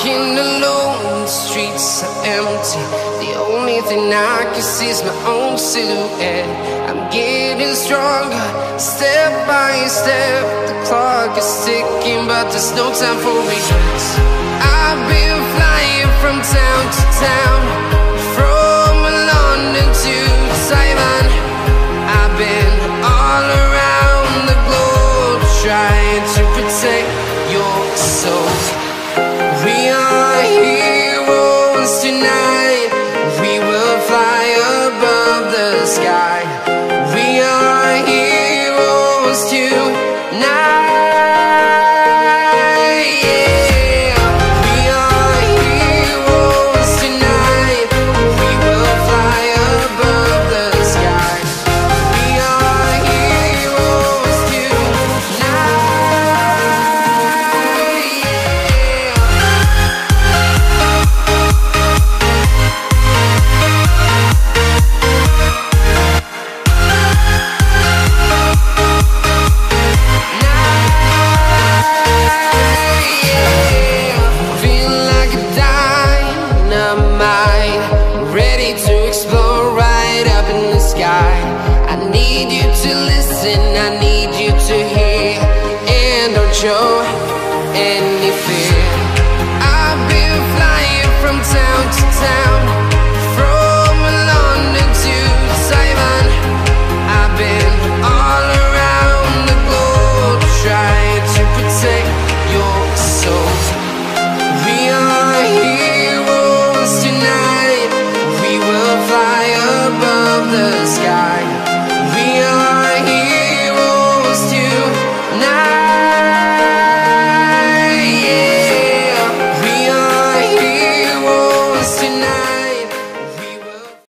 walking alone, the streets are empty. The only thing I can see is my own silhouette. I'm getting stronger, step by step. The clock is ticking, but there's no time for regrets. I've been flying from town to town, from London to Taiwan. I've been all around the globe, trying to protect your soul. We are heroes tonight. We will fly above the sky. We are heroes tonight. Yeah. We are heroes tonight. We will fly above the sky. We are heroes tonight. Feeling like a dynamite, ready to explode right up in the sky. I need you to listen